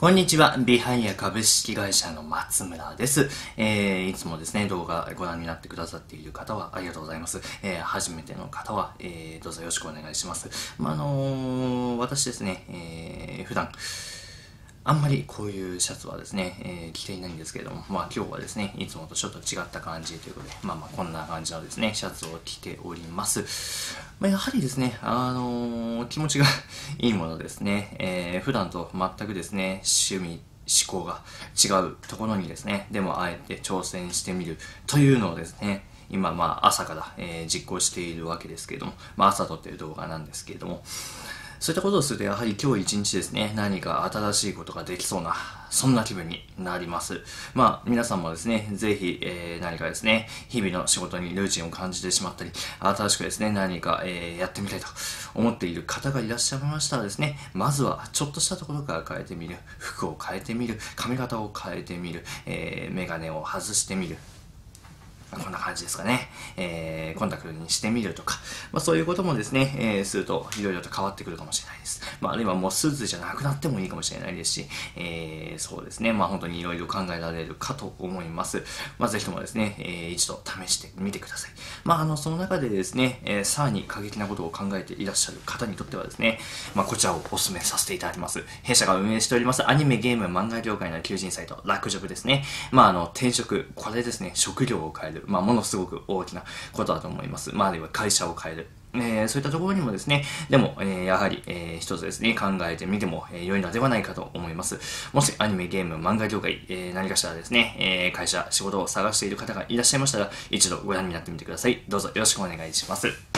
こんにちは。ビハイヤ株式会社の松村です。いつもですね、動画ご覧になってくださっている方はありがとうございます。初めての方は、どうぞよろしくお願いします。私ですね、普段、あんまりこういうシャツはですね、着ていないんですけれども、今日はですね、いつもとちょっと違った感じということで、こんな感じのですね、シャツを着ております。やはりですね、気持ちがいいものですね、普段と全くですね、趣味、思考が違うところにですね、でもあえて挑戦してみるというのをですね、今朝から、実行しているわけですけれども、朝撮っている動画なんですけれども、そういったことをするとやはり今日一日ですね、何か新しいことができそうな、そんな気分になります。皆さんもですね、ぜひ、何かですね、日々の仕事にルーチンを感じてしまったり、新しくですね、何か、やってみたいと思っている方がいらっしゃいましたらですね、まずはちょっとしたところから変えてみる、服を変えてみる、髪型を変えてみる、メガネを外してみる、こんな感じですかね。コンタクトにしてみるとか、そういうこともですね、するといろいろと変わってくるかもしれないです。あるいはもうスーツじゃなくなってもいいかもしれないですし、そうですね、本当にいろいろ考えられるかと思います。ぜひともですね、一度試してみてください。その中でですね、さらに過激なことを考えていらっしゃる方にとってはですね、こちらをお勧めさせていただきます。弊社が運営しておりますアニメ、ゲーム、漫画業界の求人サイト、楽塾ですね。転職、これですね、職業を変える。ものすごく大きなことだと思います。あるいは会社を変える。そういったところにもですね、でも、やはり、一つですね、考えてみても、良いのではないかと思います。もしアニメ、ゲーム、漫画業界、何かしらですね、会社、仕事を探している方がいらっしゃいましたら、一度ご覧になってみてください。どうぞよろしくお願いします。